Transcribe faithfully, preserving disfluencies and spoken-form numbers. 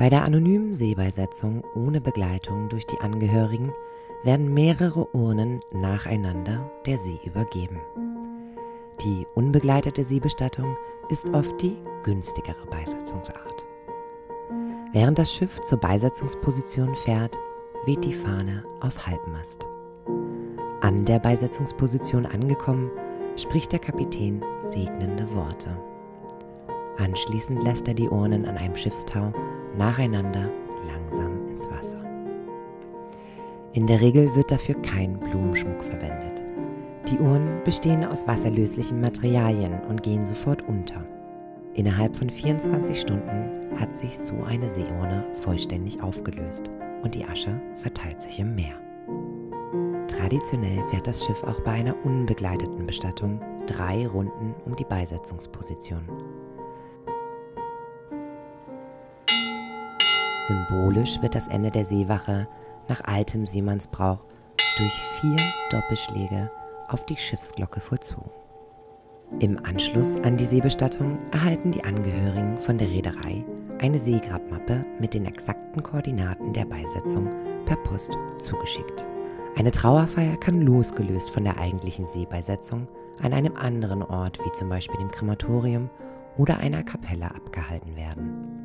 Bei der anonymen Seebeisetzung ohne Begleitung durch die Angehörigen werden mehrere Urnen nacheinander der See übergeben. Die unbegleitete Seebestattung ist oft die günstigere Beisetzungsart. Während das Schiff zur Beisetzungsposition fährt, weht die Fahne auf Halbmast. An der Beisetzungsposition angekommen, spricht der Kapitän segnende Worte. Anschließend lässt er die Urnen an einem Schiffstau nacheinander langsam ins Wasser. In der Regel wird dafür kein Blumenschmuck verwendet. Die Urnen bestehen aus wasserlöslichen Materialien und gehen sofort unter. Innerhalb von vierundzwanzig Stunden hat sich so eine Seeurne vollständig aufgelöst und die Asche verteilt sich im Meer. Traditionell fährt das Schiff auch bei einer unbegleiteten Bestattung drei Runden um die Beisetzungsposition. Symbolisch wird das Ende der Seewache nach altem Seemannsbrauch durch vier Doppelschläge auf die Schiffsglocke vollzogen. Im Anschluss an die Seebestattung erhalten die Angehörigen von der Reederei eine Seegrabmappe mit den exakten Koordinaten der Beisetzung per Post zugeschickt. Eine Trauerfeier kann losgelöst von der eigentlichen Seebeisetzung an einem anderen Ort, wie zum Beispiel dem Krematorium oder einer Kapelle, abgehalten werden.